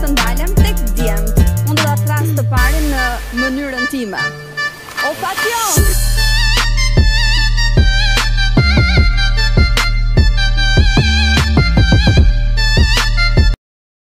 të ndalem tek djemt. Unë do ta tras të parin në mënyrën time. O patjon!